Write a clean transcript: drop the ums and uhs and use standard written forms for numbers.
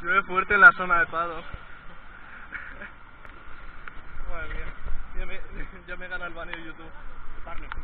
Llueve fuerte en la zona de Pado. Madre mía. Ya me gana el baneo de YouTube.